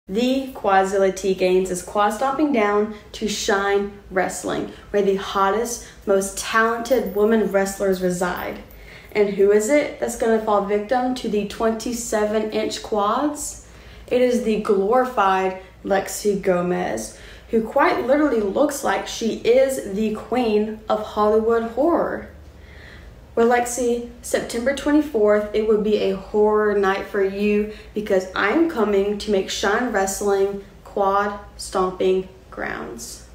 The Quadzilla T-Gainz is quad stomping down to Shine Wrestling, where the hottest, most talented women wrestlers reside. And who is it that's going to fall victim to the 27-inch quads? It is the glorified Lexii Gomez, who quite literally looks like she is the queen of Hollywood horror. Well, Lexii, September 24th, it would be a horror night for you because I am coming to make Shine Wrestling quad stomping grounds.